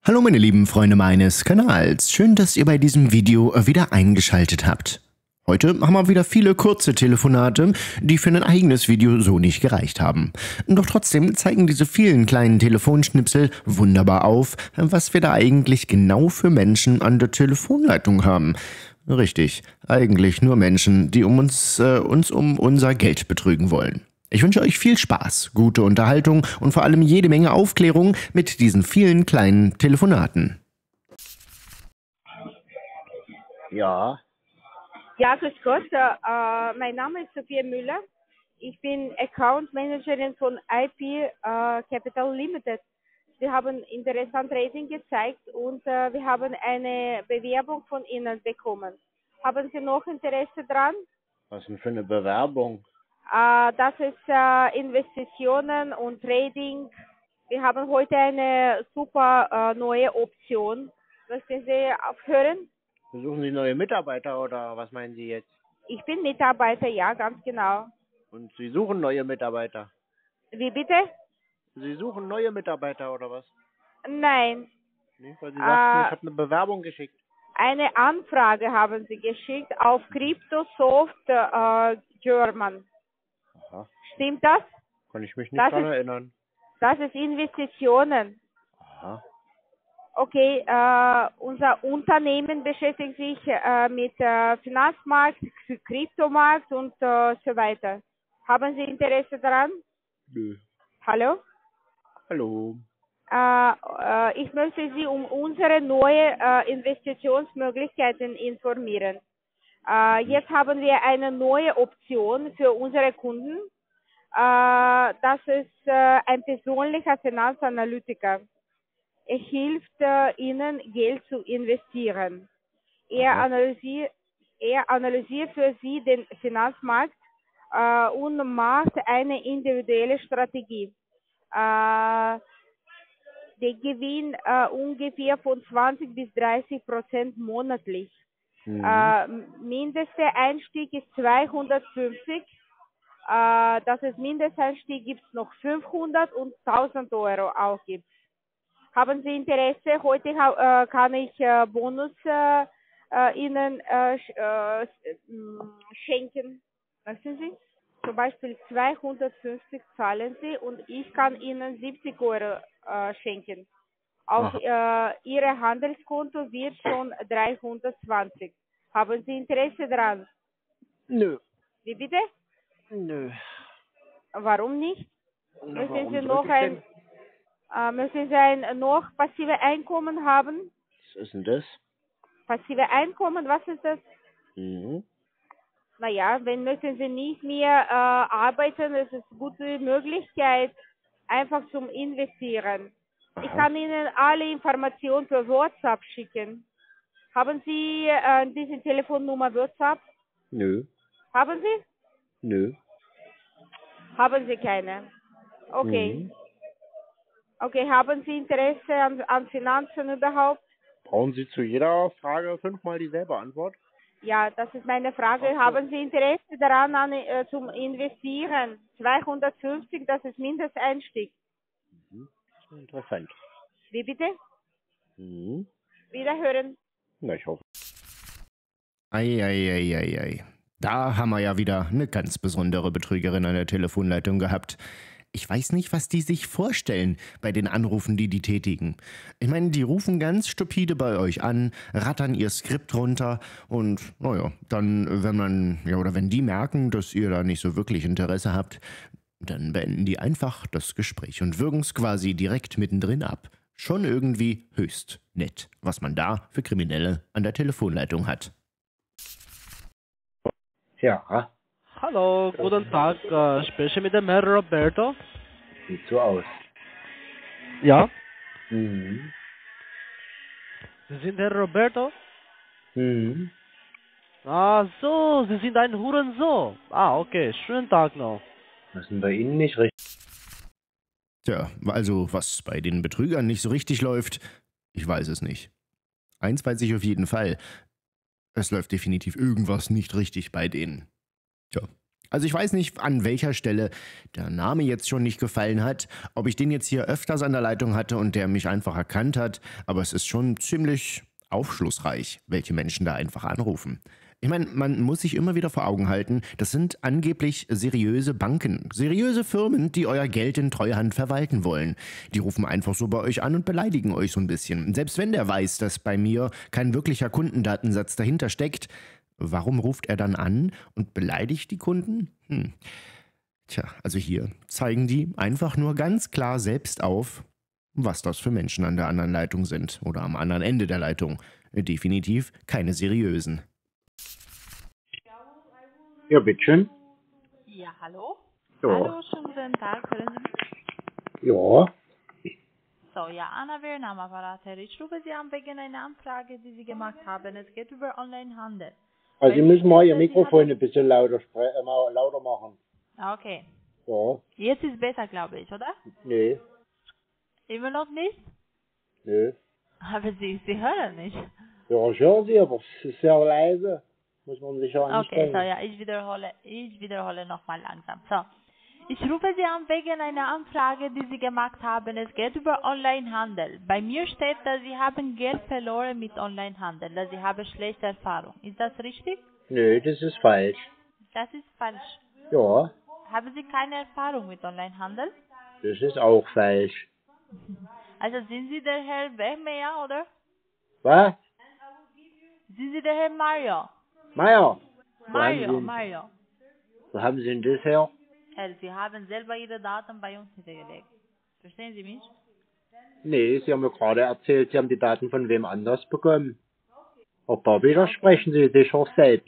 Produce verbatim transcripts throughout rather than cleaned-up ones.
Hallo meine lieben Freunde meines Kanals, schön, dass ihr bei diesem Video wieder eingeschaltet habt. Heute haben wir wieder viele kurze Telefonate, die für ein eigenes Video so nicht gereicht haben. Doch trotzdem zeigen diese vielen kleinen Telefonschnipsel wunderbar auf, was wir da eigentlich genau für Menschen an der Telefonleitung haben. Richtig, eigentlich nur Menschen, die um uns, äh, uns um unser Geld betrügen wollen. Ich wünsche euch viel Spaß, gute Unterhaltung und vor allem jede Menge Aufklärung mit diesen vielen kleinen Telefonaten. Ja, Ja, grüß Gott. Äh, mein Name ist Sophia Müller. Ich bin Account Managerin von I P äh, Capital Limited. Sie haben interessant Rating gezeigt und äh, wir haben eine Bewerbung von Ihnen bekommen. Haben Sie noch Interesse dran? was denn für eine Bewerbung? Äh, das ist äh, Investitionen und Trading. Wir haben heute eine super äh, neue Option. Möchten Sie aufhören? Suchen Sie neue Mitarbeiter oder was meinen Sie jetzt? Ich bin Mitarbeiter, ja, ganz genau. Und Sie suchen neue Mitarbeiter? Wie bitte? Sie suchen neue Mitarbeiter oder was? Nein. Nee, weil Sie sagten, Äh, ich habe eine Bewerbung geschickt. Eine Anfrage haben Sie geschickt auf Cryptosoft äh, German. Aha, Stimmt das? kann ich mich nicht Das dran ist, erinnern. das ist Investitionen. Aha, Okay, äh, unser Unternehmen beschäftigt sich äh, mit äh, Finanzmarkt, K- Kryptomarkt und äh, so weiter. Haben Sie Interesse daran? nö. Hallo? Hallo. Äh, äh, ich möchte Sie um unsere neue äh, Investitionsmöglichkeiten informieren. Äh, jetzt haben wir eine neue Option für unsere Kunden. Äh, das ist äh, ein persönlicher Finanzanalytiker. Er hilft äh, Ihnen, Geld zu investieren. Er Aha. analysiert, er analysiert für Sie den Finanzmarkt äh, und macht eine individuelle Strategie. Äh, der Gewinn äh, ungefähr von zwanzig bis dreißig Prozent monatlich. Mhm. Äh, mindester Einstieg ist zweihundertfünfzig. Äh, das ist Mindesteinstieg, gibt es noch fünfhundert und tausend Euro auch gibt. Haben Sie Interesse? Heute ha äh, kann ich äh, Bonus äh, äh, Ihnen äh, sch äh, s- mh, schenken. Möchten Sie? Zum Beispiel zweihundertfünfzig zahlen Sie und ich kann Ihnen siebzig Euro äh, schenken. Auf Aha. äh, Ihr Handelskonto wird schon dreihundertzwanzig. Haben Sie Interesse daran? Nö. Wie bitte? Nö. Warum nicht? Na, Möchten warum Sie sollte noch ich ein, denn? äh, möchten Sie ein noch passive Einkommen haben? Was ist denn das? Passive Einkommen, was ist das? Mhm. Naja, wenn möchten Sie nicht mehr äh, arbeiten, das ist eine gute Möglichkeit, einfach zum Investieren. Ich Aha. kann Ihnen alle Informationen per WhatsApp schicken. Haben Sie äh, diese Telefonnummer WhatsApp? Nö. Haben Sie? Nö. Haben Sie keine? Okay. Mhm. Okay, haben Sie Interesse an, an Finanzen überhaupt? Brauchen Sie zu jeder Frage fünfmal dieselbe Antwort? Ja, das ist meine Frage. Ach so. Haben Sie Interesse daran, an, äh, zum Investieren? zweihundertfünfzig, das ist Mindesteinstieg. Mhm. Interessant. Wie bitte? Mhm. Wiederhören. Na, ich hoffe. Eieieiei. Da haben wir ja wieder eine ganz besondere Betrügerin an der Telefonleitung gehabt. Ich weiß nicht, was die sich vorstellen bei den Anrufen, die die tätigen. Ich meine, die rufen ganz stupide bei euch an, rattern ihr Skript runter und, naja, dann, wenn man, ja, oder wenn die merken, dass ihr da nicht so wirklich Interesse habt, dann beenden die einfach das Gespräch und würgen es quasi direkt mittendrin ab. Schon irgendwie höchst nett, was man da für Kriminelle an der Telefonleitung hat. Ja, Hallo, guten Tag. Äh, spreche mit dem Herrn Roberto. sieht so aus. Ja, Mhm. Sie sind Herr Roberto? Mhm. Ah, so, Sie sind ein Hurensohn. Ah, okay, schönen Tag noch. Was ist denn bei Ihnen nicht richtig? Tja, also was bei den Betrügern nicht so richtig läuft, ich weiß es nicht. Eins weiß ich auf jeden Fall, es läuft definitiv irgendwas nicht richtig bei denen. Tja, Also ich weiß nicht, an welcher Stelle der Name jetzt schon nicht gefallen hat, ob ich den jetzt hier öfters an der Leitung hatte und der mich einfach erkannt hat, aber es ist schon ziemlich aufschlussreich, welche Menschen da einfach anrufen. Ich meine, man muss sich immer wieder vor Augen halten, das sind angeblich seriöse Banken, seriöse Firmen, die euer Geld in Treuhand verwalten wollen. Die rufen einfach so bei euch an und beleidigen euch so ein bisschen. Selbst wenn der weiß, dass bei mir kein wirklicher Kundendatensatz dahinter steckt, warum ruft er dann an und beleidigt die Kunden? Hm. Tja, also hier zeigen die einfach nur ganz klar selbst auf, was das für Menschen an der anderen Leitung sind oder am anderen Ende der Leitung. Definitiv keine seriösen. Ja, bitteschön. Ja, hallo? Ja. Hallo, schönen guten Tag. Hören Sie mich? Ja. So, ja, Anna Wehr, am Apparat, Herr. Ich rufe Sie an wegen einer Anfrage, die Sie gemacht haben. Es geht über Onlinehandel. Also Sie Weil müssen mal Ihr Sie Mikrofon haben- ein bisschen lauter, spre- äh, mal lauter machen. Ah, okay. Ja. Jetzt ist besser, glaube ich, oder? Nee. Immer noch nicht? Nee. Aber Sie, Sie hören nicht. Ja, ich höre Sie, aber es ist sehr leise. Muss man sich ja Okay, anstrengen. so, ja, ich wiederhole, ich wiederhole nochmal langsam. So. Ich rufe Sie an wegen einer Anfrage, die Sie gemacht haben. Es geht über Onlinehandel. Bei mir steht, dass Sie haben Geld verloren mit Onlinehandel, dass Sie haben schlechte Erfahrung. Ist das richtig? Nee, das ist falsch. Das ist falsch. Ja, Haben Sie keine Erfahrung mit Onlinehandel? das ist auch falsch. Also sind Sie der Herr Wehmeyer, oder? Was? Sind Sie der Herr Mario? Meier? Wo haben Mario, Sie, Mario. wo haben Sie denn das her? Herr, Sie haben selber Ihre Daten bei uns hinterlegt. Verstehen Sie mich? Nee, Sie haben mir gerade erzählt, Sie haben die Daten von wem anders bekommen. Auch da widersprechen Sie sich auch selbst.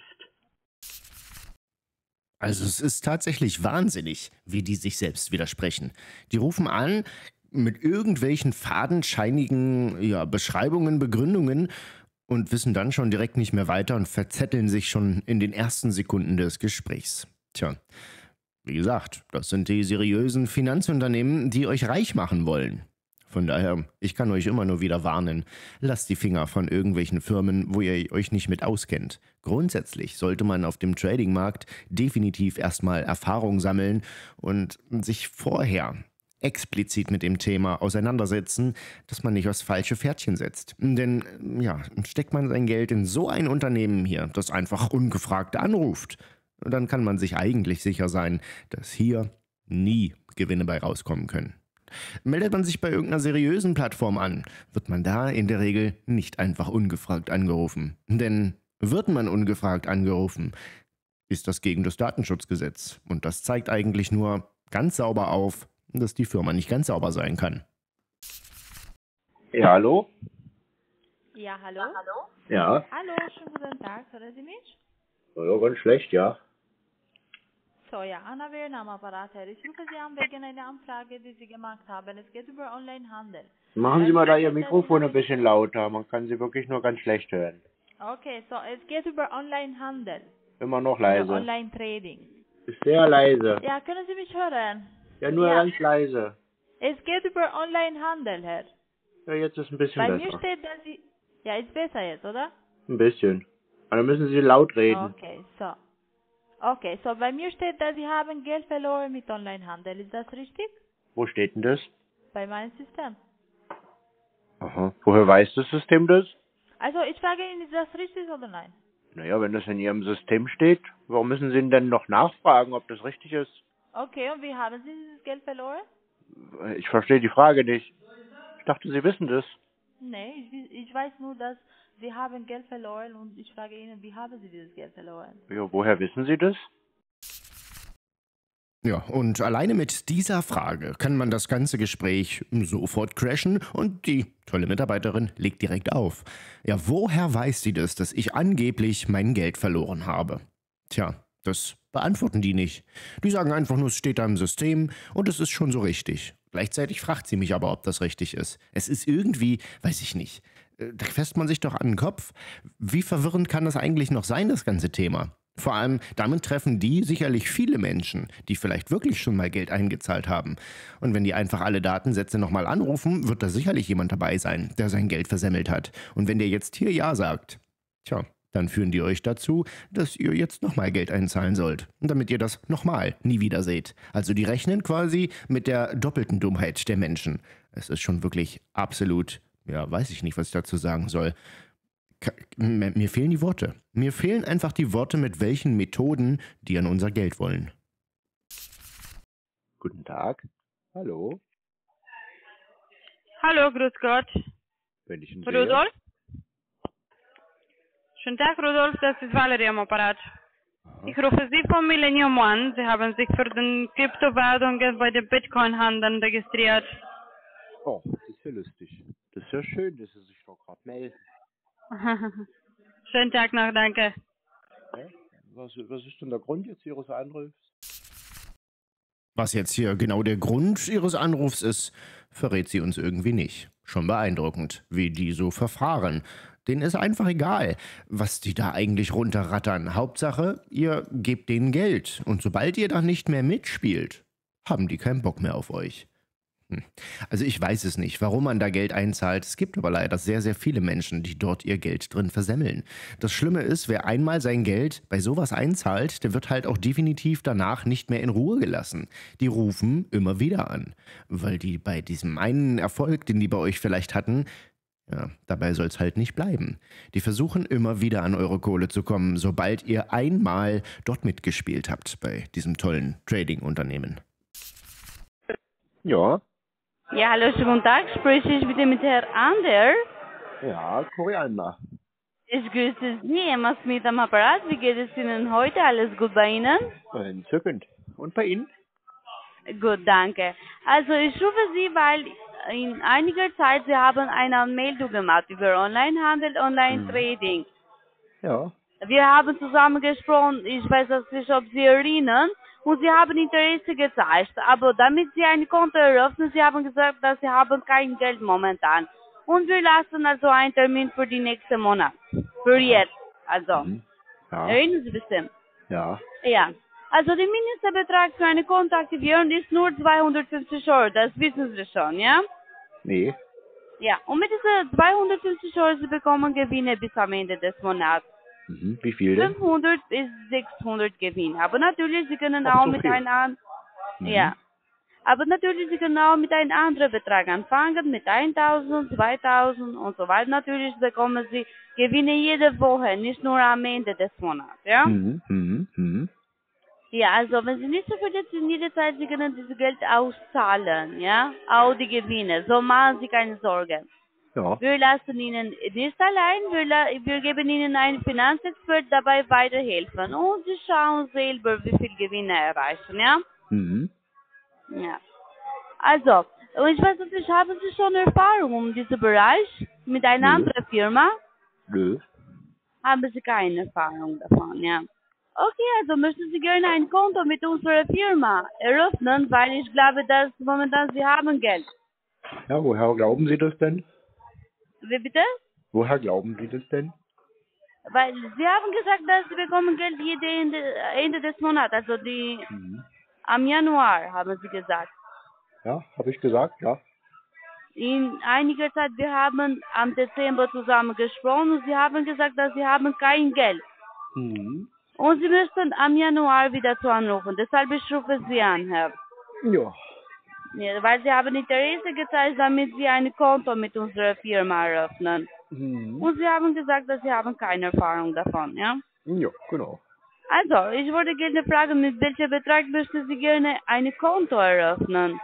Also es ist tatsächlich wahnsinnig, wie die sich selbst widersprechen. Die rufen an mit irgendwelchen fadenscheinigen ja, Beschreibungen, Begründungen und wissen dann schon direkt nicht mehr weiter und verzetteln sich schon in den ersten Sekunden des Gesprächs. Tja, wie gesagt, das sind die seriösen Finanzunternehmen, die euch reich machen wollen. Von daher, ich kann euch immer nur wieder warnen, lasst die Finger von irgendwelchen Firmen, wo ihr euch nicht mit auskennt. Grundsätzlich sollte man auf dem Tradingmarkt definitiv erstmal Erfahrung sammeln und sich vorher explizit mit dem Thema auseinandersetzen, dass man nicht aufs falsche Pferdchen setzt. Denn ja, steckt man sein Geld in so ein Unternehmen hier, das einfach ungefragt anruft, dann kann man sich eigentlich sicher sein, dass hier nie Gewinne bei rauskommen können. Meldet man sich bei irgendeiner seriösen Plattform an, wird man da in der Regel nicht einfach ungefragt angerufen. Denn wird man ungefragt angerufen, ist das gegen das Datenschutzgesetz. Und das zeigt eigentlich nur ganz sauber auf, dass die Firma nicht ganz sauber sein kann. Ja, hallo? Ja, hallo? Ja. Hallo, schönen guten Tag. Hören Sie mich? Ja, ganz schlecht, ja. So, ja, Anna Wehr, am Apparat, Herr. Ich rufe Sie an wegen einer Anfrage, die Sie gemacht haben. Es geht über Onlinehandel. Machen Sie mal da Ihr Mikrofon ein bisschen lauter, man kann Sie wirklich nur ganz schlecht hören. Okay, so, es geht über Onlinehandel. Immer noch Oder leise. Online-Trading. Ist sehr leise. Ja, können Sie mich hören? Ja, nur Ja. ganz leise. Es geht über Onlinehandel, Herr. Ja, jetzt ist ein bisschen Bei besser. mir steht, dass Sie... Ja, ist besser jetzt, oder? Ein bisschen. Aber dann müssen Sie laut reden. Okay, so. Okay, so bei mir steht, dass Sie haben Geld verloren mit Onlinehandel. Ist das richtig? Wo steht denn das? Bei meinem System. Aha. Woher weiß das System das? Also, ich frage Ihnen, ist das richtig oder nein? Naja, wenn das in Ihrem System steht, warum müssen Sie denn noch nachfragen, ob das richtig ist? Okay, und wie haben Sie dieses Geld verloren? Ich verstehe die Frage nicht. Ich dachte, Sie wissen das. Nee, ich, ich weiß nur, dass Sie haben Geld verloren und ich frage Ihnen, wie haben Sie dieses Geld verloren? Ja, woher wissen Sie das? Ja, und alleine mit dieser Frage kann man das ganze Gespräch sofort crashen und die tolle Mitarbeiterin legt direkt auf. Ja, woher weiß sie das, dass ich angeblich mein Geld verloren habe? Tja, das beantworten die nicht. Die sagen einfach nur, es steht da im System und es ist schon so richtig. Gleichzeitig fragt sie mich aber, ob das richtig ist. Es ist irgendwie, weiß ich nicht, da fässt man sich doch an den Kopf. Wie verwirrend kann das eigentlich noch sein, das ganze Thema? Vor allem, damit treffen die sicherlich viele Menschen, die vielleicht wirklich schon mal Geld eingezahlt haben. Und wenn die einfach alle Datensätze nochmal anrufen, wird da sicherlich jemand dabei sein, der sein Geld versemmelt hat. Und wenn der jetzt hier Ja sagt, tja, Dann führen die euch dazu, dass ihr jetzt nochmal Geld einzahlen sollt, damit ihr das nochmal nie wieder seht. Also die rechnen quasi mit der doppelten Dummheit der Menschen. Es ist schon wirklich absolut, ja, weiß ich nicht, was ich dazu sagen soll. Ka- m- Mir fehlen die Worte. Mir fehlen einfach die Worte, mit welchen Methoden die an unser Geld wollen. Guten Tag. Hallo. Hallo, grüß Gott. Wenn ich ihn Rudolf? Schönen Tag, Rudolf, das ist Valerie am Apparat. Ich rufe Sie vom Millennium an. Sie haben sich für den Kryptowährungen bei den Bitcoin-Handeln registriert. Oh, das ist ja lustig. Das ist ja schön, dass Sie sich doch gerade melden. Schönen Tag noch, danke. Ja? Was, was ist denn der Grund jetzt Ihres Anrufs? Was jetzt hier genau der Grund ihres Anrufs ist, verrät sie uns irgendwie nicht. Schon beeindruckend, wie die so verfahren. Denen ist einfach egal, was die da eigentlich runterrattern. Hauptsache, ihr gebt denen Geld. Und sobald ihr da nicht mehr mitspielt, haben die keinen Bock mehr auf euch. Hm. Also ich weiß es nicht, warum man da Geld einzahlt. Es gibt aber leider sehr, sehr viele Menschen, die dort ihr Geld drin versemmeln. Das Schlimme ist, wer einmal sein Geld bei sowas einzahlt, der wird halt auch definitiv danach nicht mehr in Ruhe gelassen. Die rufen immer wieder an, weil die bei diesem einen Erfolg, den die bei euch vielleicht hatten, ja, dabei soll es halt nicht bleiben. Die versuchen immer wieder an eure Kohle zu kommen, sobald ihr einmal dort mitgespielt habt bei diesem tollen Trading-Unternehmen. Ja. Ja, hallo, schönen guten Tag. Spreche ich bitte mit Herrn Ander? Ja, Koreaner. Ich grüße Sie, Emma Smith am Apparat. Wie geht es Ihnen heute? Alles gut bei Ihnen? Entzückend. Und bei Ihnen? Gut, danke. Also ich rufe Sie, weil in einiger Zeit Sie haben eine Anmeldung gemacht über Onlinehandel, Online-Trading. Ja. Wir haben zusammen gesprochen, ich weiß jetzt nicht, ob Sie erinnern, und Sie haben Interesse gezeigt. Aber damit Sie ein Konto eröffnen, Sie haben gesagt, dass Sie haben kein Geld momentan. Und wir lassen also einen Termin für die nächsten Monat. Für jetzt. Also. Mhm. Ja. Erinnern Sie bestimmt? Ja. Ja. Also der Mindestbetrag für eine Kontoaktivierung ist nur zweihundertfünfzig Euro. Das wissen Sie schon, ja? Nee. Ja. Und mit diesen zweihundertfünfzig Euro Sie bekommen Gewinne bis am Ende des Monats. Mhm. Wie viel denn? fünfhundert bis sechshundert Gewinn. Aber natürlich, Sie können Ach, auch so mit viel. einem an Mhm. ja. Aber natürlich, Sie können auch mit einem anderen Betrag anfangen, mit tausend, zweitausend und so weiter. Natürlich bekommen Sie Gewinne jede Woche, nicht nur am Ende des Monats, ja? Mhm. Mhm. Mhm. Ja, also wenn Sie nicht so verdient sind, jederzeit, Sie können dieses Geld auszahlen, ja? Auch die Gewinne, so machen Sie keine Sorgen. Ja. Wir lassen Ihnen nicht allein, wir, la wir geben Ihnen einen Finanzexpert dabei weiterhelfen und Sie schauen selber, wie viel Gewinne erreichen, ja? Mhm. Ja. Also, und ich weiß nicht, haben Sie schon Erfahrung in diesem Bereich mit einer Nö. anderen Firma? Nö. Haben Sie keine Erfahrung davon, ja? Okay, also möchten Sie gerne ein Konto mit unserer Firma eröffnen, weil ich glaube, dass momentan Sie haben Geld. Ja, woher glauben Sie das denn? Wie bitte? Woher glauben Sie das denn? Weil Sie haben gesagt, dass Sie bekommen Geld jede Ende, Ende des Monats, also die Mhm. am Januar, haben Sie gesagt. Ja, habe ich gesagt, ja. In einiger Zeit, wir haben am Dezember zusammen gesprochen und Sie haben gesagt, dass Sie haben kein Geld. Mhm. Und Sie müssten am Januar wieder zu anrufen. Deshalb ich rufe Sie an, Herr. Ja. Ja, weil Sie haben Interesse gezeigt, damit Sie ein Konto mit unserer Firma eröffnen. Mhm. Und Sie haben gesagt, dass Sie haben keine Erfahrung davon, ja? Ja, genau. Also, ich würde gerne fragen, mit welchem Betrag möchten Sie gerne ein Konto eröffnen?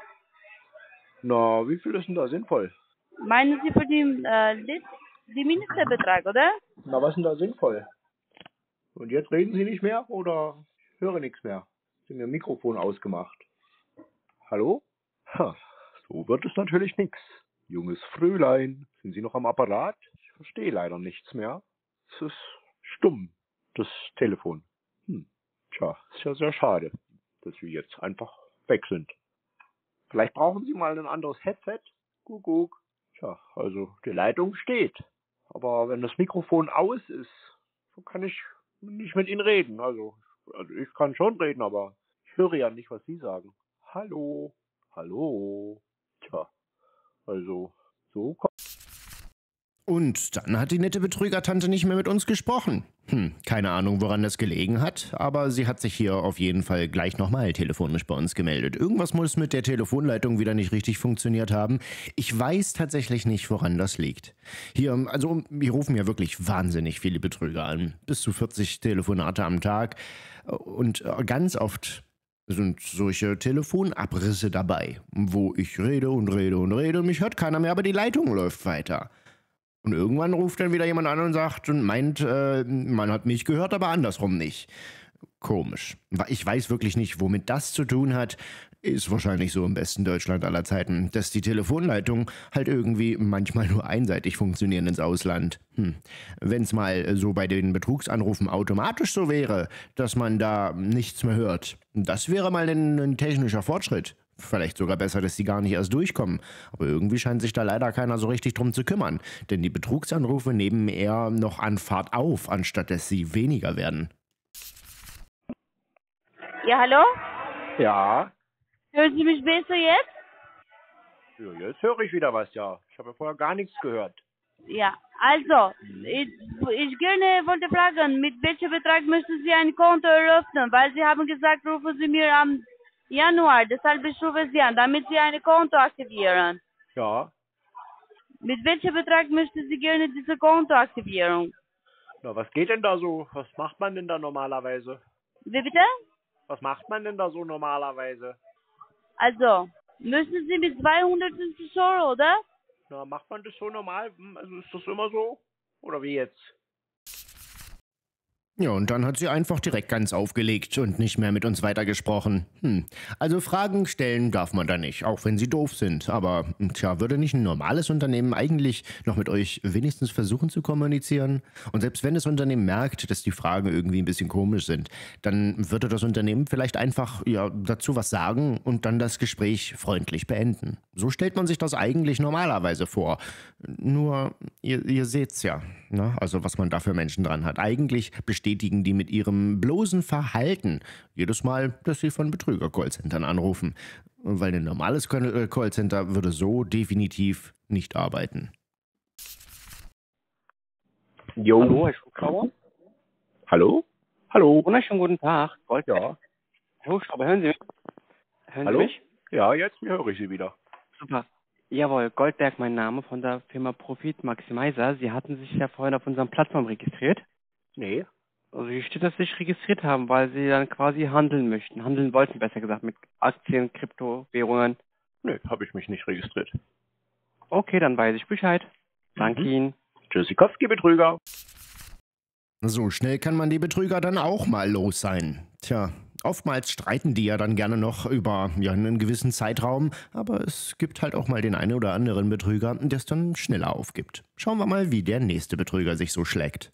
Na, wie viel ist denn da sinnvoll? Meinen Sie für die, äh, List, die Mindestbetrag, oder? Na, was ist denn da sinnvoll? Und jetzt reden Sie nicht mehr oder ich höre nichts mehr? Sie haben Ihr Mikrofon ausgemacht. Hallo? Ha, so wird es natürlich nichts. Junges Frühlein, sind Sie noch am Apparat? Ich verstehe leider nichts mehr. Es ist stumm, das Telefon. Hm. Tja, ist ja sehr schade, dass wir jetzt einfach weg sind. Vielleicht brauchen Sie mal ein anderes Headset? Kuckuck. Tja, also die Leitung steht. Aber wenn das Mikrofon aus ist, so kann ich nicht mit Ihnen reden. Also, also ich kann schon reden, aber ich höre ja nicht, was Sie sagen. Hallo, hallo. Tja, also so kommt Und dann hat die nette Betrügertante nicht mehr mit uns gesprochen. Hm, keine Ahnung, woran das gelegen hat, aber sie hat sich hier auf jeden Fall gleich nochmal telefonisch bei uns gemeldet. Irgendwas muss mit der Telefonleitung wieder nicht richtig funktioniert haben. Ich weiß tatsächlich nicht, woran das liegt. Hier, also, hier rufen ja wirklich wahnsinnig viele Betrüger an. Bis zu vierzig Telefonate am Tag. Und ganz oft sind solche Telefonabrisse dabei, wo ich rede und rede und rede und mich hört keiner mehr, aber die Leitung läuft weiter. Und irgendwann ruft dann wieder jemand an und sagt und meint, äh, man hat mich gehört, aber andersrum nicht. Komisch. Ich weiß wirklich nicht, womit das zu tun hat. Ist wahrscheinlich so im besten Deutschland aller Zeiten, dass die Telefonleitungen halt irgendwie manchmal nur einseitig funktionieren ins Ausland. Hm. Wenn es mal so bei den Betrugsanrufen automatisch so wäre, dass man da nichts mehr hört, das wäre mal ein, ein technischer Fortschritt. Vielleicht sogar besser, dass sie gar nicht erst durchkommen. Aber irgendwie scheint sich da leider keiner so richtig drum zu kümmern. Denn die Betrugsanrufe nehmen eher noch an Fahrt auf, anstatt dass sie weniger werden. Ja, hallo? Ja, Hören Sie mich besser jetzt? ja, jetzt höre ich wieder was, ja. Ich habe ja vorher gar nichts gehört. Ja, also, ich, ich gerne wollte fragen, mit welchem Betrag möchten Sie ein Konto eröffnen? Weil Sie haben gesagt, rufen Sie mir am Januar, deshalb ich rufe Sie an, damit Sie ein Konto aktivieren. Ja, Mit welchem Betrag möchten Sie gerne diese Kontoaktivierung? na, was geht denn da so? Was macht man denn da normalerweise? Wie bitte? Was macht man denn da so normalerweise? Also, müssen Sie mit zweihundertfünfzig Euro, oder? Na, macht man das so normal? Hm, Also ist das immer so? Oder wie jetzt? Ja, und dann hat sie einfach direkt ganz aufgelegt und nicht mehr mit uns weitergesprochen. Hm. Also Fragen stellen darf man da nicht, auch wenn sie doof sind. Aber, tja, würde nicht ein normales Unternehmen eigentlich noch mit euch wenigstens versuchen zu kommunizieren? Und selbst wenn das Unternehmen merkt, dass die Fragen irgendwie ein bisschen komisch sind, dann würde das Unternehmen vielleicht einfach ja, dazu was sagen und dann das Gespräch freundlich beenden. So stellt man sich das eigentlich normalerweise vor. Nur, ihr, ihr seht's ja, ne? Also was man da für Menschen dran hat. Eigentlich bestätigen die mit ihrem bloßen Verhalten jedes Mal, dass sie von Betrüger-Callcentern anrufen. Weil ein normales Callcenter würde so definitiv nicht arbeiten. Jo. Hallo, Herr Schubschrauber. Hallo? Hallo? Wunderschönen guten Tag. Gold. Ja. Herr Schubschrauber, hören Sie mich? Hören Hallo? Sie mich? Ja, jetzt höre ich Sie wieder. Super. Jawohl, Goldberg mein Name von der Firma Profit Maximizer. Sie hatten sich ja vorhin auf unserer Plattform registriert. Nee. Also hier steht, dass Sie sich registriert haben, weil Sie dann quasi handeln möchten. Handeln wollten, besser gesagt, mit Aktien, Kryptowährungen. Nee, habe ich mich nicht registriert. Okay, dann weiß ich Bescheid. Danke Mhm. Ihnen. Tschüssikowski-Betrüger. So schnell kann man die Betrüger dann auch mal los sein. Tja, oftmals streiten die ja dann gerne noch über ja, einen gewissen Zeitraum, aber es gibt halt auch mal den einen oder anderen Betrüger, der es dann schneller aufgibt. Schauen wir mal, wie der nächste Betrüger sich so schlägt.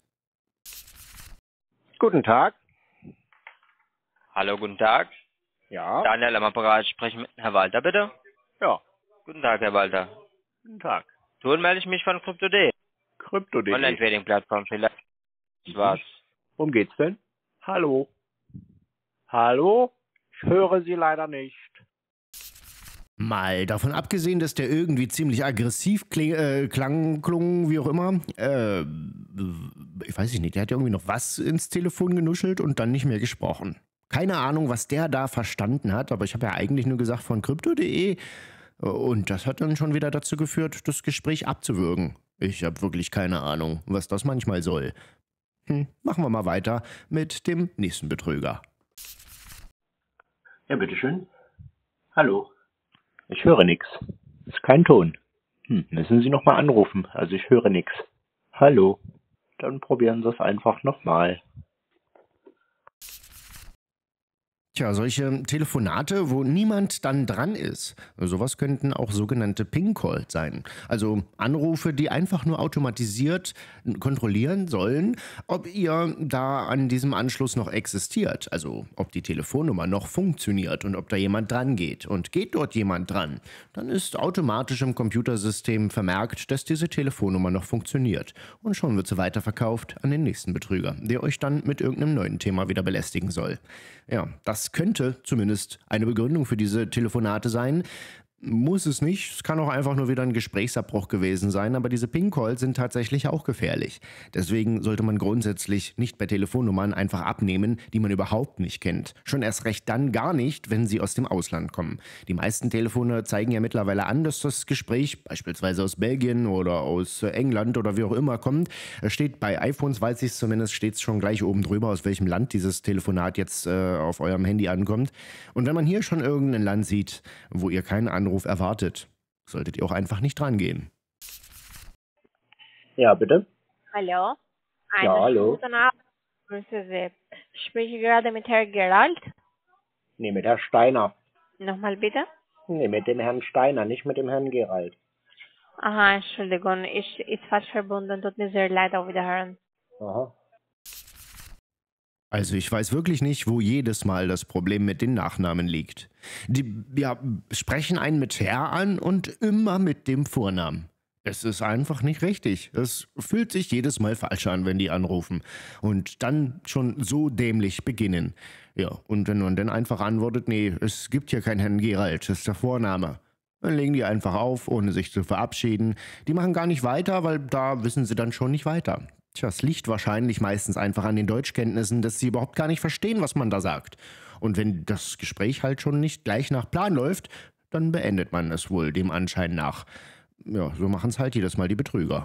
Guten Tag. Hallo, guten Tag. Ja. Daniel am Apparat, sprechen mit Herrn Walter, bitte. Ja. Guten Tag, Herr Walter. Guten Tag. Tun melde ich mich von Crypto punkt de. Krypto punkt de. Online-Trading-Plattform vielleicht. Das war's. Worum geht's denn? Hallo? Hallo? Ich höre Sie leider nicht. Mal davon abgesehen, dass der irgendwie ziemlich aggressiv kling, äh, klang, klung, wie auch immer. Äh, ich weiß nicht, der hat ja irgendwie noch was ins Telefon genuschelt und dann nicht mehr gesprochen. Keine Ahnung, was der da verstanden hat, aber ich habe ja eigentlich nur gesagt von Krypto punkt de und das hat dann schon wieder dazu geführt, das Gespräch abzuwürgen. Ich habe wirklich keine Ahnung, was das manchmal soll. Hm, machen wir mal weiter mit dem nächsten Betrüger. Ja, bitteschön. Hallo. Ich höre nichts. Ist kein Ton. Hm, müssen Sie nochmal anrufen. Also ich höre nichts. Hallo. Dann probieren Sie es einfach nochmal. Tja, solche Telefonate, wo niemand dann dran ist, sowas könnten auch sogenannte Ping-Calls sein. Also Anrufe, die einfach nur automatisiert kontrollieren sollen, ob ihr da an diesem Anschluss noch existiert. Also ob die Telefonnummer noch funktioniert und ob da jemand dran geht. Und geht dort jemand dran, dann ist automatisch im Computersystem vermerkt, dass diese Telefonnummer noch funktioniert. Und schon wird sie weiterverkauft an den nächsten Betrüger, der euch dann mit irgendeinem neuen Thema wieder belästigen soll. Ja, das könnte zumindest eine Begründung für diese Telefonate sein. Muss es nicht, es kann auch einfach nur wieder ein Gesprächsabbruch gewesen sein, aber diese Ping-Calls sind tatsächlich auch gefährlich. Deswegen sollte man grundsätzlich nicht bei Telefonnummern einfach abnehmen, die man überhaupt nicht kennt. Schon erst recht dann gar nicht, wenn sie aus dem Ausland kommen. Die meisten Telefone zeigen ja mittlerweile an, dass das Gespräch beispielsweise aus Belgien oder aus England oder wie auch immer kommt. Es steht bei iPhones, weiß ich es zumindest, steht es schon gleich oben drüber, aus welchem Land dieses Telefonat jetzt äh, auf eurem Handy ankommt. Und wenn man hier schon irgendein Land sieht, wo ihr keinen Anruf erwartet, solltet ihr auch einfach nicht drangehen. Ja, bitte? Hallo? Einen Ja, hallo. Guten Abend. Grüße Sie. Spreche ich gerade mit Herrn Gerald? Nee, mit Herrn Steiner. Nochmal bitte? Nee, mit dem Herrn Steiner, nicht mit dem Herrn Gerald. Aha, Entschuldigung, ich ist falsch verbunden. Tut mir sehr leid, auf Wiederhören. Aha. Also ich weiß wirklich nicht, wo jedes Mal das Problem mit den Nachnamen liegt. Die ja, sprechen einen mit Herr an und immer mit dem Vornamen. Es ist einfach nicht richtig. Es fühlt sich jedes Mal falsch an, wenn die anrufen. Und dann schon so dämlich beginnen. Ja, und wenn man dann einfach antwortet, nee, es gibt hier keinen Herrn Gerald, das ist der Vorname. Dann legen die einfach auf, ohne sich zu verabschieden. Die machen gar nicht weiter, weil da wissen sie dann schon nicht weiter. Tja, es liegt wahrscheinlich meistens einfach an den Deutschkenntnissen, dass sie überhaupt gar nicht verstehen, was man da sagt. Und wenn das Gespräch halt schon nicht gleich nach Plan läuft, dann beendet man es wohl dem Anschein nach. Ja, so machen es halt jedes Mal die Betrüger.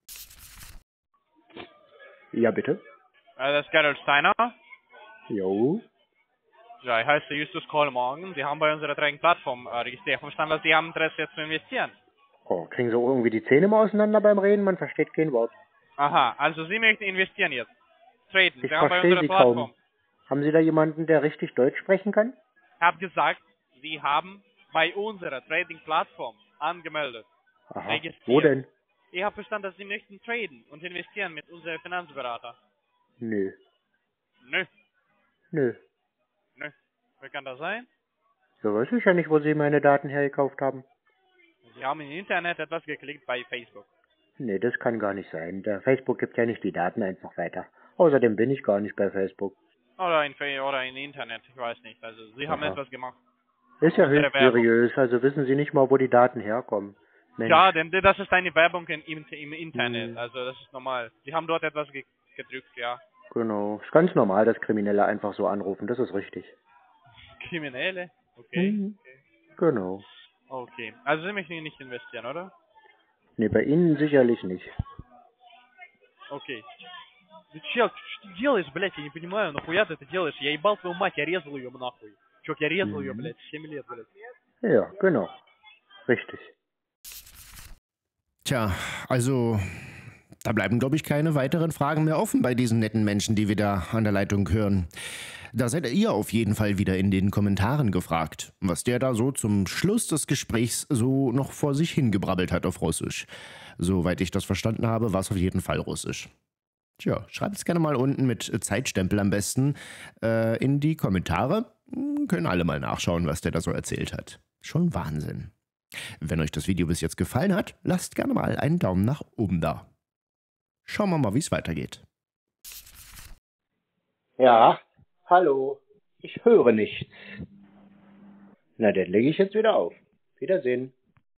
Ja, bitte? Äh, das ist Gerald Steiner. Jo. Ja, ich heiße Justus Kohlmorgen. Sie haben bei unserer Trading-Plattform äh, registriert. Verstanden, dass Sie haben Interesse jetzt zu investieren. Oh, kriegen Sie auch irgendwie die Zähne mal auseinander beim Reden? Man versteht kein Wort. Aha, also Sie möchten investieren jetzt. Traden. Ich Sie haben bei verstehe unserer Sie Plattform. kaum. Haben Sie da jemanden, der richtig Deutsch sprechen kann? Ich habe gesagt, Sie haben bei unserer Trading-Plattform angemeldet. Aha. Registriert. Wo denn? Ich habe verstanden, dass Sie möchten traden und investieren mit unserem Finanzberater. Nö. Nö, Nö. nö. Wie kann das sein? So weiß ich ja nicht, wo Sie meine Daten hergekauft haben. Sie haben im Internet etwas geklickt bei Facebook. Nee, das kann gar nicht sein. Der Facebook gibt ja nicht die Daten einfach weiter. Außerdem bin ich gar nicht bei Facebook. Oder in, Fa- oder in Internet, ich weiß nicht. Also Sie haben Aha. etwas gemacht. Ist ja Unsere höchst Werbung. seriös, also wissen Sie nicht mal, wo die Daten herkommen. Mensch. Ja, denn das ist eine Werbung in, im, im Internet. Hm. Also das ist normal. Sie haben dort etwas ge gedrückt, ja. Genau. Ist ganz normal, dass Kriminelle einfach so anrufen, das ist richtig. Kriminelle? Okay. Mhm. Genau. Okay. Also Sie möchten nicht investieren, oder? Nee, bei Ihnen sicherlich nicht. Окей. Чел, что ты делаешь, блядь, я не понимаю, нахуя ты это делаешь? Я ебал твою мать, я резал ее нахуй. Чувак, я резал ее, блядь, семь лет, блядь. Ja, genau. Richtig. Tja, also da bleiben, glaube ich, keine weiteren Fragen mehr offen bei diesen netten Menschen, die wir da an der Leitung hören. Da seid ihr auf jeden Fall wieder in den Kommentaren gefragt, was der da so zum Schluss des Gesprächs so noch vor sich hingebrabbelt hat auf Russisch. Soweit ich das verstanden habe, war es auf jeden Fall Russisch. Tja, schreibt es gerne mal unten mit Zeitstempel am besten äh, in die Kommentare. Können alle mal nachschauen, was der da so erzählt hat. Schon Wahnsinn. Wenn euch das Video bis jetzt gefallen hat, lasst gerne mal einen Daumen nach oben da. Schauen wir mal, wie es weitergeht. Ja, hallo. Ich höre nichts. Na, dann lege ich jetzt wieder auf. Wiedersehen.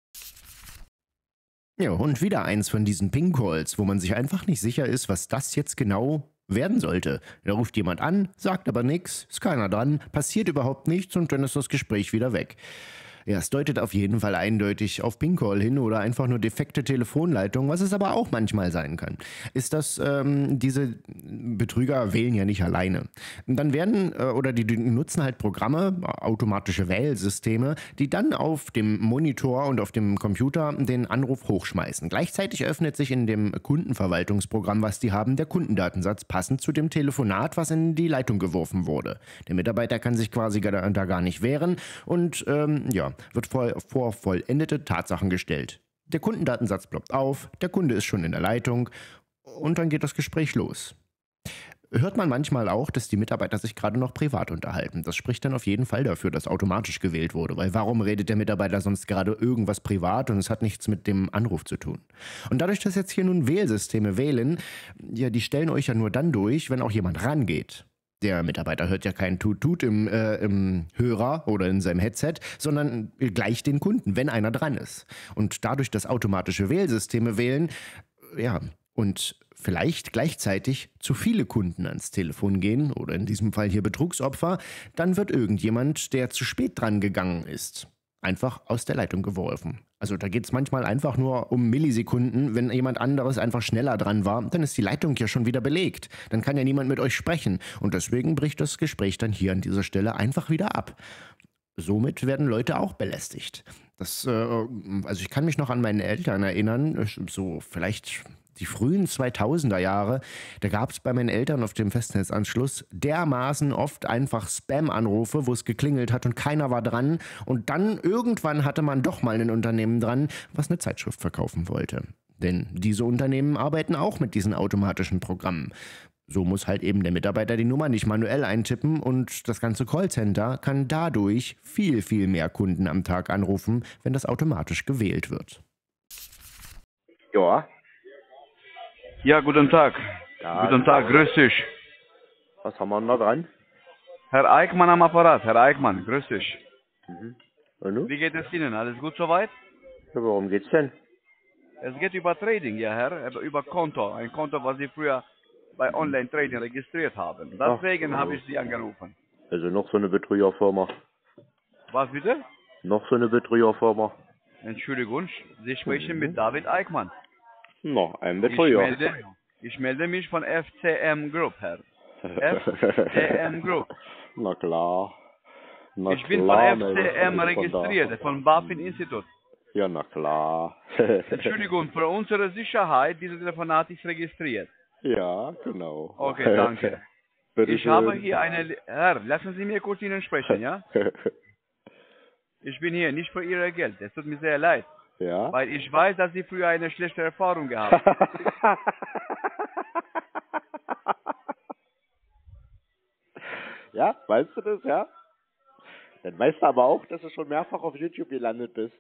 Ja, und wieder eins von diesen Ping-Calls, wo man sich einfach nicht sicher ist, was das jetzt genau werden sollte. Da ruft jemand an, sagt aber nichts, ist keiner dran, passiert überhaupt nichts und dann ist das Gespräch wieder weg. Ja, es deutet auf jeden Fall eindeutig auf Ping-Call hin oder einfach nur defekte Telefonleitung, was es aber auch manchmal sein kann. Ist das, ähm, diese Betrüger wählen ja nicht alleine. Dann werden, äh, oder die, die nutzen halt Programme, automatische Wählsysteme, die dann auf dem Monitor und auf dem Computer den Anruf hochschmeißen. Gleichzeitig öffnet sich in dem Kundenverwaltungsprogramm, was die haben, der Kundendatensatz passend zu dem Telefonat, was in die Leitung geworfen wurde. Der Mitarbeiter kann sich quasi da, da gar nicht wehren und, ähm, ja, wird vor, vor vollendete Tatsachen gestellt. Der Kundendatensatz ploppt auf, der Kunde ist schon in der Leitung und dann geht das Gespräch los. Hört man manchmal auch, dass die Mitarbeiter sich gerade noch privat unterhalten. Das spricht dann auf jeden Fall dafür, dass automatisch gewählt wurde, weil warum redet der Mitarbeiter sonst gerade irgendwas privat und es hat nichts mit dem Anruf zu tun. Und dadurch, dass jetzt hier nun Wählsysteme wählen, ja, die stellen euch ja nur dann durch, wenn auch jemand rangeht. Der Mitarbeiter hört ja kein Tut-Tut im, äh, im Hörer oder in seinem Headset, sondern gleich den Kunden, wenn einer dran ist. Und dadurch das automatische Wählsysteme wählen, ja, und vielleicht gleichzeitig zu viele Kunden ans Telefon gehen, oder in diesem Fall hier Betrugsopfer, dann wird irgendjemand, der zu spät dran gegangen ist, einfach aus der Leitung geworfen. Also da geht es manchmal einfach nur um Millisekunden. Wenn jemand anderes einfach schneller dran war, dann ist die Leitung ja schon wieder belegt. Dann kann ja niemand mit euch sprechen. Und deswegen bricht das Gespräch dann hier an dieser Stelle einfach wieder ab. Somit werden Leute auch belästigt. Das, äh, also ich kann mich noch an meine Eltern erinnern, so vielleicht die frühen zweitausender Jahre, da gab es bei meinen Eltern auf dem Festnetzanschluss dermaßen oft einfach Spam-Anrufe, wo es geklingelt hat und keiner war dran. Und dann irgendwann hatte man doch mal ein Unternehmen dran, was eine Zeitschrift verkaufen wollte. Denn diese Unternehmen arbeiten auch mit diesen automatischen Programmen. So muss halt eben der Mitarbeiter die Nummer nicht manuell eintippen und das ganze Callcenter kann dadurch viel, viel mehr Kunden am Tag anrufen, wenn das automatisch gewählt wird. Ja. Ja, guten Tag. Ja, guten Tag, grüß dich. Was haben wir denn da dran? Herr Eickmann am Apparat. Herr Eickmann, grüß dich. Mhm. Und nun? Wie geht es Ihnen? Alles gut soweit? Ja, worum geht's denn? Es geht über Trading, ja Herr, über- über Konto. Ein Konto, was Sie früher bei Online-Trading registriert haben. Deswegen Ach, habe ich Sie angerufen. Also noch so eine Betrügerfirma. Was bitte? Noch so eine Betrügerfirma. Entschuldigung, Sie sprechen Mhm. mit David Eickmann. Noch ein Ich Betrüger. melde, ich melde mich von F C M Group, Herr. F C M Group. Na klar. Na Ich bin von klar, F C M melde ich mich registriert, von von BaFin-Institut. da. Ja, na klar. Entschuldigung, für unsere Sicherheit, diese Telefonat ist registriert. Ja, genau. Okay, danke. Bitte Ich schön. habe hier eine... Herr, lassen Sie mir kurz Ihnen sprechen, ja? Ich bin hier nicht für Ihr Geld. Es tut mir sehr leid. Ja? Weil ich weiß, dass Sie früher eine schlechte Erfahrung gehabt haben. Ja, weißt du das, ja? Dann weißt du aber auch, dass du schon mehrfach auf YouTube gelandet bist.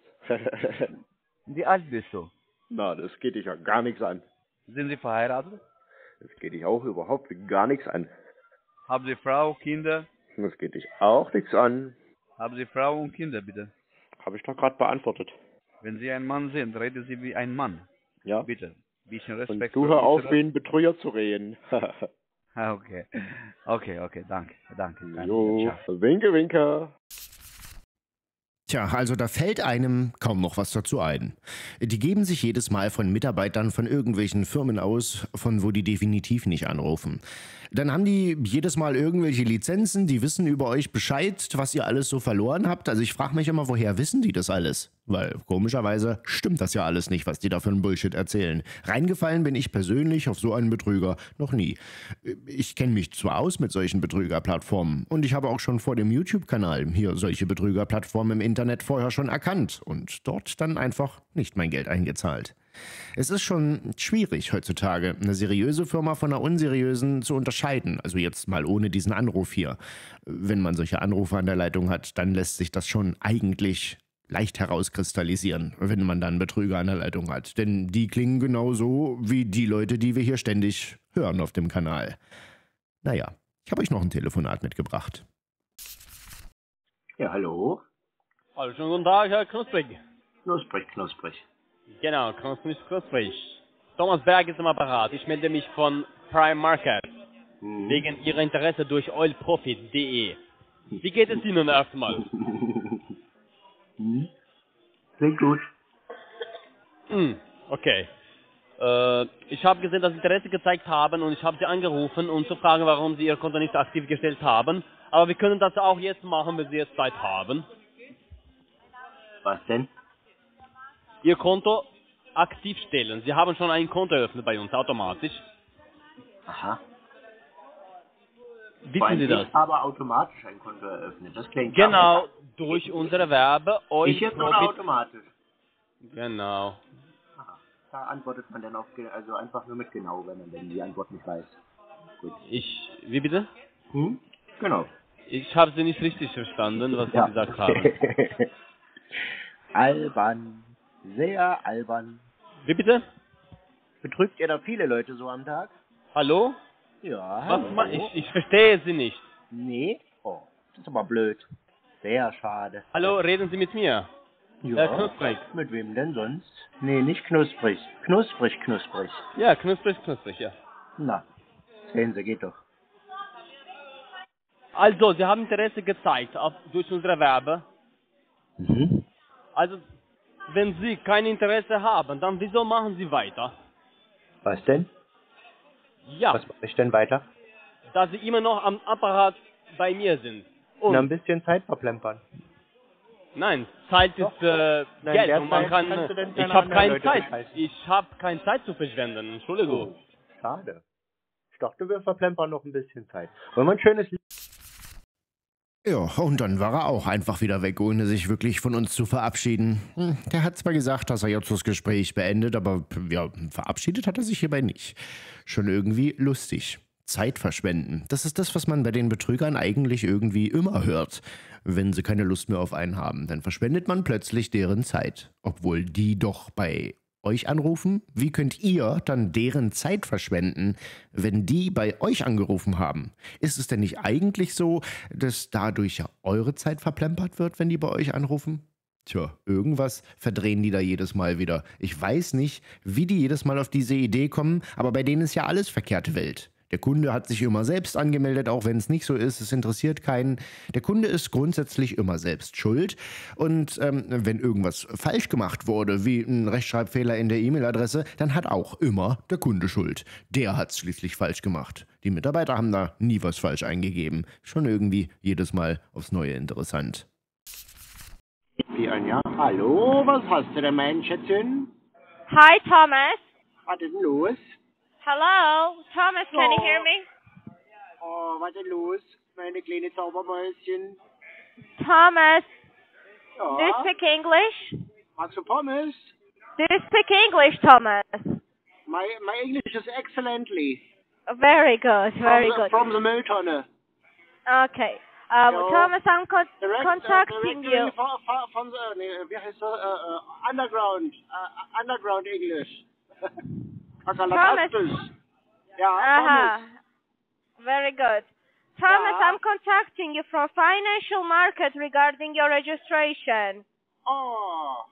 Wie alt bist du? Na, das geht dich ja gar nichts an. Sind Sie verheiratet? Das geht dich auch überhaupt gar nichts an. Haben Sie Frau, Kinder? Das geht dich auch nichts an. Haben Sie Frau und Kinder, bitte? Habe ich doch gerade beantwortet. Wenn Sie ein Mann sind, reden Sie wie ein Mann. Ja. Bitte. Bisschen Und Respekt. du für hör auf, unsere- wie ein Betrüger zu reden. Ah, okay. Okay, okay, danke. Danke. danke. Jo, Ciao. winke, winke. Tja, also da fällt einem kaum noch was dazu ein. Die geben sich jedes Mal von Mitarbeitern von irgendwelchen Firmen aus, von wo die definitiv nicht anrufen. Dann haben die jedes Mal irgendwelche Lizenzen, die wissen über euch Bescheid, was ihr alles so verloren habt. Also ich frage mich immer, woher wissen die das alles? Weil komischerweise stimmt das ja alles nicht, was die da für einen Bullshit erzählen. Reingefallen bin ich persönlich auf so einen Betrüger noch nie. Ich kenne mich zwar aus mit solchen Betrügerplattformen und ich habe auch schon vor dem YouTube-Kanal hier solche Betrügerplattformen im Internet vorher schon erkannt und dort dann einfach nicht mein Geld eingezahlt. Es ist schon schwierig heutzutage, eine seriöse Firma von einer unseriösen zu unterscheiden. Also jetzt mal ohne diesen Anruf hier. Wenn man solche Anrufe an der Leitung hat, dann lässt sich das schon eigentlich leicht herauskristallisieren, wenn man dann Betrüger an der Leitung hat. Denn die klingen genauso wie die Leute, die wir hier ständig hören auf dem Kanal. Naja, ich habe euch noch ein Telefonat mitgebracht. Ja, hallo. Hallo, schönen guten Tag, Herr Knusprig. Knusprig, knusprig. Genau, knusprig, knusprig. Thomas Berg ist im Apparat. Ich melde mich von Prime Market. Hm. Wegen Ihrer Interesse durch oilprofit punkt de. Wie geht es Ihnen erstmal? Hm. Klingt gut. Hm, okay. Äh, ich habe gesehen, dass Sie Interesse gezeigt haben und ich habe Sie angerufen, um zu fragen, warum Sie Ihr Konto nicht aktiv gestellt haben. Aber wir können das auch jetzt machen, wenn Sie jetzt Zeit haben. Was denn? Ihr Konto aktiv stellen. Sie haben schon ein Konto eröffnet bei uns, automatisch. Aha. Wissen Sie das? Ich habe automatisch ein Konto eröffnet. Das klingt Genau, durch unsere Werbe. Ich jetzt oder Profit- automatisch? Genau. Aha. Da antwortet man dann auf, ge- also einfach nur mit genau, wenn man denn die Antwort nicht weiß. Gut. Ich, wie bitte? Hm? Genau. Ich habe Sie nicht richtig verstanden, was Sie Ja. gesagt haben. Albern. Sehr albern. Wie bitte? Betrügt ihr da viele Leute so am Tag? Hallo? Ja, Was ma hallo. ich, ich verstehe Sie nicht. Nee? Oh, das ist aber blöd. Sehr schade. Hallo, reden Sie mit mir? Ja, Herr Knusprig. mit wem denn sonst? Nee, nicht knusprig. Knusprig, knusprig. Ja, knusprig, knusprig, ja. Na, sehen Sie, geht doch. Also, Sie haben Interesse gezeigt auf, durch unsere Werbe. Mhm. Also, wenn Sie kein Interesse haben, dann wieso machen Sie weiter? Was denn? Ja, Was mache ich denn weiter? da Sie immer noch am Apparat bei mir sind. Und ein bisschen Zeit verplempern. Nein, Zeit Doch. ist äh, Nein, Geld der und man Zeit kann. kannst du denn Ich keine habe anderen keine Leute Zeit. bescheißen. Ich habe keine Zeit zu verschwenden. Entschuldigung. Oh, schade. Ich dachte, wir verplempern noch ein bisschen Zeit. Wollen wir ein schönes Lied? Ja, und dann war er auch einfach wieder weg, ohne sich wirklich von uns zu verabschieden. Hm, der hat zwar gesagt, dass er jetzt das Gespräch beendet, aber ja, verabschiedet hat er sich hierbei nicht. Schon irgendwie lustig. Zeit verschwenden. Das ist das, was man bei den Betrügern eigentlich irgendwie immer hört. Wenn sie keine Lust mehr auf einen haben, dann verschwendet man plötzlich deren Zeit. Obwohl die doch bei euch anrufen? Wie könnt ihr dann deren Zeit verschwenden, wenn die bei euch angerufen haben? Ist es denn nicht eigentlich so, dass dadurch ja eure Zeit verplempert wird, wenn die bei euch anrufen? Tja, irgendwas verdrehen die da jedes Mal wieder. Ich weiß nicht, wie die jedes Mal auf diese Idee kommen, aber bei denen ist ja alles verkehrte Welt. Der Kunde hat sich immer selbst angemeldet, auch wenn es nicht so ist. Es interessiert keinen. Der Kunde ist grundsätzlich immer selbst schuld. Und ähm, wenn irgendwas falsch gemacht wurde, wie ein Rechtschreibfehler in der E-Mail-Adresse, dann hat auch immer der Kunde Schuld. Der hat es schließlich falsch gemacht. Die Mitarbeiter haben da nie was falsch eingegeben. Schon irgendwie jedes Mal aufs Neue interessant. Wie ein Jahr. Hallo, was hast du denn, mein Schätzchen? Hi, Thomas. Was ist denn los? Hello, Thomas, can you Oh. hear me? Oh, was ist denn los, meine kleine Zaubermäuschen? Thomas, Ja. do you speak English? Magst du Pommes? Do you speak English, Thomas? My, my English is excellently. Very good, very from the, good. From the Mülltonne. Okay. Um, Ja. Thomas, I'm con Direct, contacting uh, directly you. From, from the, nee, wie heißt das? Uh, uh, underground. Uh, underground English. Kakalakastus. Ja, Uh-huh. Pommes. Very good. Thomas, Ja. I'm contacting you from Financial Market regarding your registration. Oh.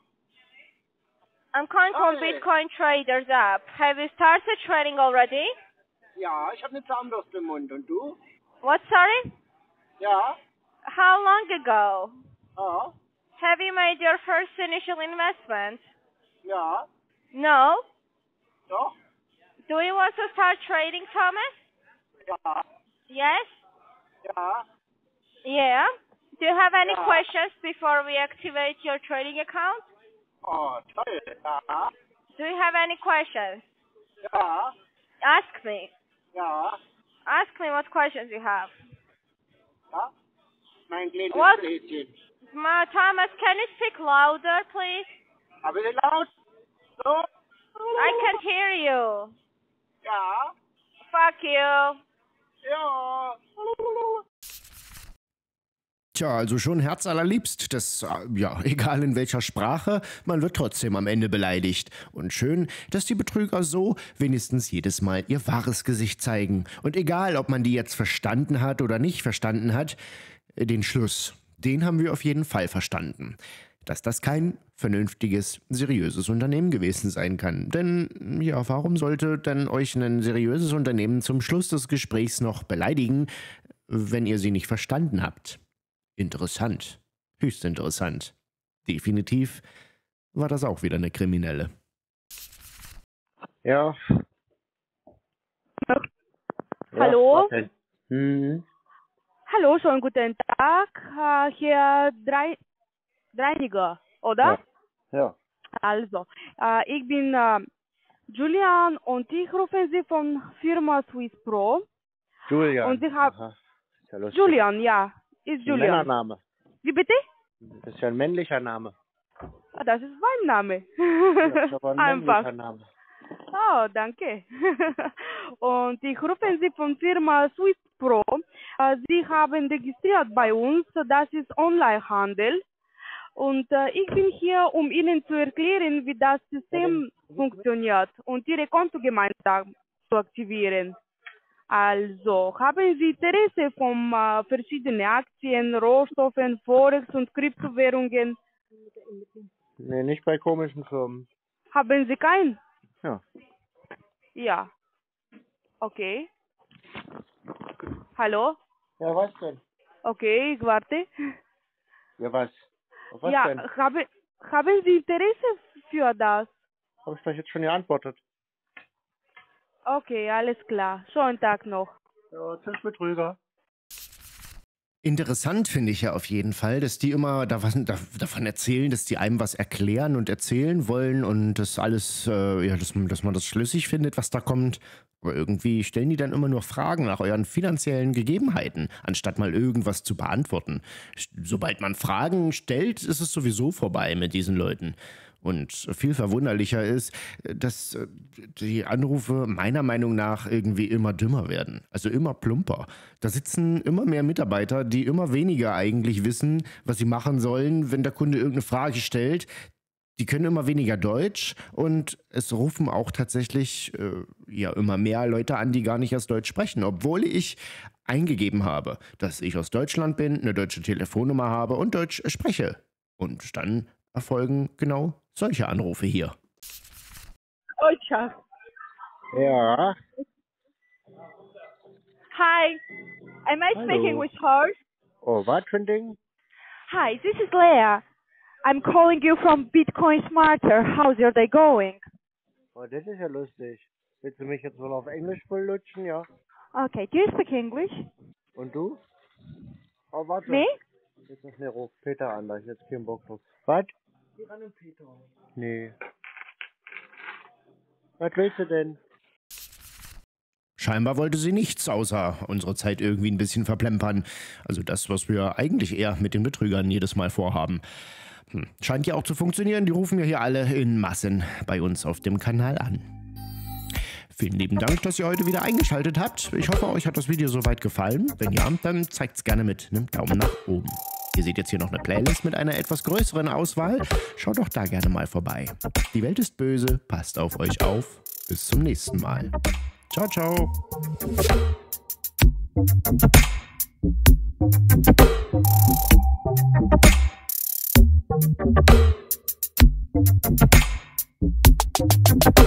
I'm calling from Hi. Bitcoin Traders app. Have you started trading already? Ja, ich habe eine Zahnbürste im Mund. Und du? What, sorry? Ja. How long ago? Ja. Have you made your first initial investment? Ja. No? Doch. Do you want to start trading, Thomas? Ja. Yes? Ja. Yeah? Do you have any Yeah. questions before we activate your trading account? Oh, toll. Ja. Do you have any questions? Ja. Ask me. Ja. Ask me what questions you have. Ja. Mein kleines What? Bläschen. Ma Thomas, can you speak louder, please? Aber sie laut? So? I can't hear you. Ja. Fuck you. Ja. Tja, also schon herzallerliebst. Das, äh, ja, egal in welcher Sprache, man wird trotzdem am Ende beleidigt. Und schön, dass die Betrüger so wenigstens jedes Mal ihr wahres Gesicht zeigen. Und egal, ob man die jetzt verstanden hat oder nicht verstanden hat, den Schluss, den haben wir auf jeden Fall verstanden. Dass das kein vernünftiges, seriöses Unternehmen gewesen sein kann. Denn, ja, warum sollte denn euch ein seriöses Unternehmen zum Schluss des Gesprächs noch beleidigen, wenn ihr sie nicht verstanden habt? Interessant. Höchst interessant. Definitiv war das auch wieder eine Kriminelle. Ja. Hallo? Ja, was denn? Hm. Hallo, schönen guten Tag. Äh, Herr Drei Dreiniger, oder? Ja. Ja. Also, äh, ich bin äh, Julian und ich rufe Sie von Firma Swiss Pro. Julian. Und Sie haben Aha. Ist ja lustig. Julian, ja, ist Ein Julian. Männername. Wie bitte? Das ist ja ein männlicher Name. Ah, das ist mein Name. Das ist aber ein Einfach. männlicher Name. Oh, danke. Und ich rufe Sie von Firma Swiss Pro. Äh, Sie haben registriert bei uns, das ist Onlinehandel. Und äh, ich bin hier, um Ihnen zu erklären, wie das System funktioniert und Ihre Konto gemeinsam zu aktivieren. Also, haben Sie Interesse von äh, verschiedenen Aktien, Rohstoffen, Forex und Kryptowährungen? Nee, nicht bei komischen Firmen. Haben Sie keinen? Ja. Ja. Okay. Hallo? Ja, was denn? Okay, ich warte. Ja, was? Auf was ja, denn? Habe, haben Sie Interesse für das? Habe ich doch jetzt schon geantwortet. Okay, alles klar. Schönen Tag noch. Ja, tschüss, Betrüger. Interessant finde ich ja auf jeden Fall, dass die immer davon, davon erzählen, dass die einem was erklären und erzählen wollen und das alles, äh, ja, dass man, dass man das schlüssig findet, was da kommt. Aber irgendwie stellen die dann immer nur Fragen nach euren finanziellen Gegebenheiten, anstatt mal irgendwas zu beantworten. Sobald man Fragen stellt, ist es sowieso vorbei mit diesen Leuten. Und viel verwunderlicher ist, dass die Anrufe meiner Meinung nach irgendwie immer dümmer werden, also immer plumper. Da sitzen immer mehr Mitarbeiter, die immer weniger eigentlich wissen, was sie machen sollen, wenn der Kunde irgendeine Frage stellt. Die können immer weniger Deutsch und es rufen auch tatsächlich äh, ja, immer mehr Leute an, die gar nicht erst Deutsch sprechen, obwohl ich eingegeben habe, dass ich aus Deutschland bin, eine deutsche Telefonnummer habe und Deutsch spreche. Und dann erfolgen genau solche Anrufe hier. Deutscher. Ja. Hi. Am I Hallo. speaking with her? Oh, was für ein Ding? Hi, this is Leah. I'm calling you from Bitcoin Smarter. How's your day going? Oh, das ist ja lustig. Willst du mich jetzt wohl auf Englisch voll lutschen, ja? Okay, do you speak English? Und du? Oh, warte. Me? Jetzt ist mir ruf Peter an, da ich jetzt keinen Bock drauf. Was? Die ran und Peter. Nee. Was willst du denn? Scheinbar wollte sie nichts, außer unsere Zeit irgendwie ein bisschen verplempern. Also das, was wir eigentlich eher mit den Betrügern jedes Mal vorhaben. Hm. Scheint ja auch zu funktionieren. Die rufen ja hier alle in Massen bei uns auf dem Kanal an. Vielen lieben Dank, dass ihr heute wieder eingeschaltet habt. Ich hoffe, euch hat das Video soweit gefallen. Wenn ja, dann zeigt es gerne mit einem Daumen nach oben. Ihr seht jetzt hier noch eine Playlist mit einer etwas größeren Auswahl. Schaut doch da gerne mal vorbei. Die Welt ist böse, passt auf euch auf. Bis zum nächsten Mal. Ciao, ciao. Thank you.